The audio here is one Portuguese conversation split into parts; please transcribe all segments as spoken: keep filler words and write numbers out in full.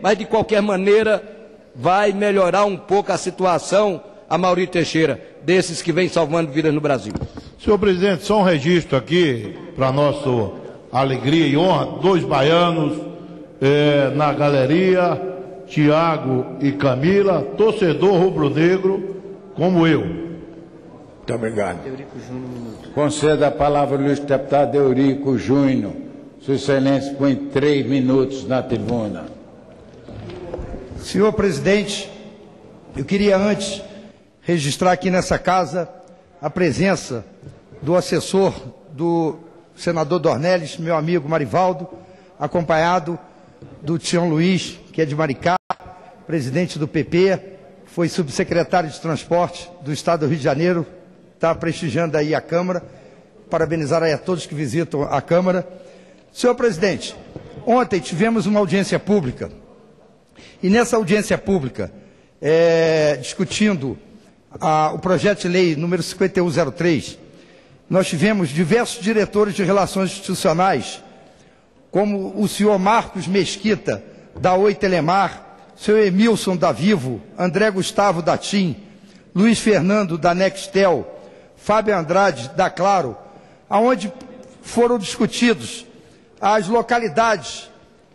mas de qualquer maneira vai melhorar um pouco a situação, a Mauri Teixeira, desses que vem salvando vidas no Brasil. Senhor presidente, só um registro aqui, para nossa alegria e honra, dois baianos é, na galeria, Tiago e Camila, torcedor rubro-negro, como eu. Muito obrigado. Conceda a palavra ao ilustre deputado Eurico Júnior. Sua Excelência põe três minutos na tribuna. Senhor presidente, eu queria antes registrar aqui nessa casa a presença do assessor do senador Dornelles, meu amigo Marivaldo, acompanhado do Tião Luiz, que é de Maricá, presidente do P P, foi subsecretário de Transporte do Estado do Rio de Janeiro, está prestigiando aí a Câmara, parabenizar aí a todos que visitam a Câmara. Senhor presidente, ontem tivemos uma audiência pública, e nessa audiência pública, é, discutindo a, o projeto de lei número cinquenta e um zero três, nós tivemos diversos diretores de relações institucionais, como o senhor Marcos Mesquita, da Oi Telemar, o senhor Emilson da Vivo, André Gustavo da TIM, Luiz Fernando da Nextel, Fábio Andrade da Claro, aonde foram discutidos as localidades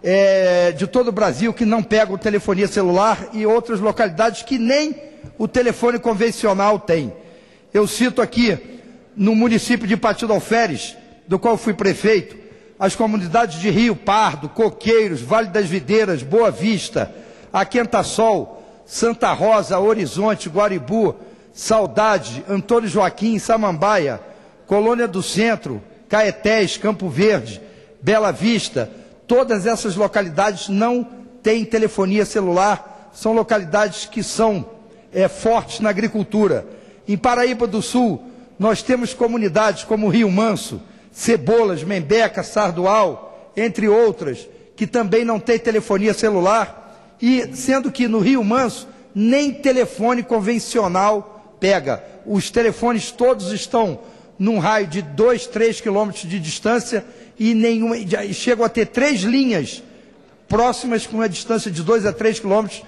é, de todo o Brasil que não pegam telefonia celular e outras localidades que nem o telefone convencional tem. Eu cito aqui, no município de Pati do Alferes, do qual fui prefeito, as comunidades de Rio Pardo, Coqueiros, Vale das Videiras, Boa Vista, Aquentassol, Santa Rosa, Horizonte, Guaribu, Saudade, Antônio Joaquim, Samambaia, Colônia do Centro, Caetés, Campo Verde, Bela Vista. Todas essas localidades não têm telefonia celular, são localidades que são é, fortes na agricultura. Em Paraíba do Sul, nós temos comunidades como Rio Manso, Cebolas, Membeca, Sardual, entre outras, que também não têm telefonia celular, e sendo que no Rio Manso nem telefone convencional pega. Os telefones todos estão num raio de dois, três quilômetros de distância e nenhuma, chegam a ter três linhas próximas com uma distância de dois a três quilômetros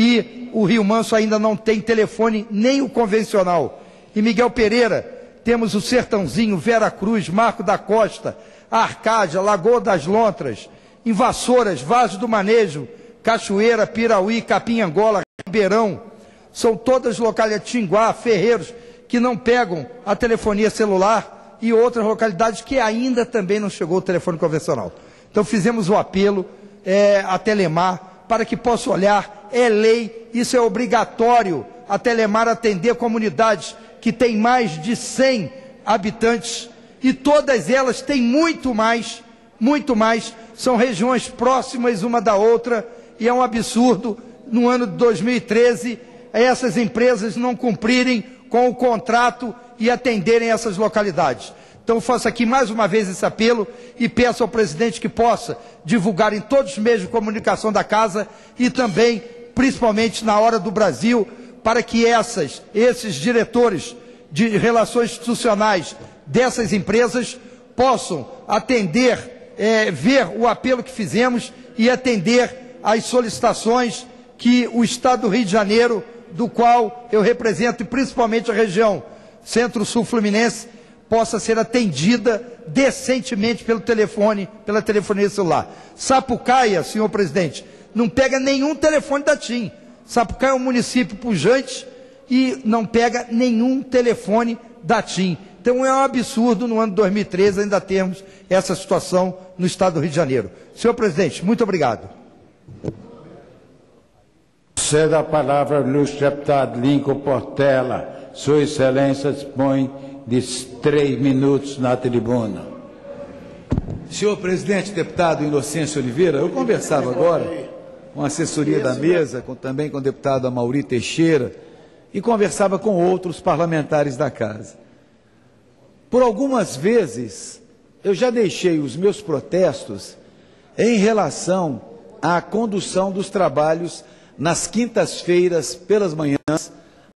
e o Rio Manso ainda não tem telefone nem o convencional. Em Miguel Pereira temos o Sertãozinho, Vera Cruz, Marco da Costa, Arcádia, Lagoa das Lontras, em Vassouras, Vaso do Manejo, Cachoeira, Pirauí, Capim-Angola, Ribeirão, são todas localidades, Tinguá, Ferreiros, que não pegam a telefonia celular e outras localidades que ainda também não chegou o telefone convencional. Então fizemos o apelo é, à Telemar para que possa olhar, é lei, isso é obrigatório, a Telemar atender comunidades que têm mais de cem habitantes e todas elas têm muito mais, muito mais, são regiões próximas uma da outra e é um absurdo no ano de dois mil e treze essas empresas não cumprirem com o contrato e atenderem essas localidades. Então faço aqui mais uma vez esse apelo e peço ao presidente que possa divulgar em todos os meios de comunicação da casa e também, principalmente na Hora do Brasil, para que essas, esses diretores de relações institucionais dessas empresas possam atender, é, ver o apelo que fizemos e atender às solicitações que o Estado do Rio de Janeiro, do qual eu represento, e principalmente a região Centro-Sul Fluminense, possa ser atendida decentemente pelo telefone, pela telefonia celular. Sapucaia, senhor presidente, não pega nenhum telefone da TIM. Sapucaia é um município pujante e não pega nenhum telefone da TIM. Então é um absurdo no ano de dois mil e treze ainda termos essa situação no Estado do Rio de Janeiro. Senhor presidente, muito obrigado. Ceda a palavra ao ilustre deputado Lincoln Portela. Sua Excelência dispõe de três minutos na tribuna. Senhor presidente, deputado Inocêncio Oliveira, eu conversava agora com a assessoria da mesa, com, também com o deputado Mauri Teixeira, e conversava com outros parlamentares da casa. Por algumas vezes, eu já deixei os meus protestos em relação à condução dos trabalhos nas quintas-feiras, pelas manhãs,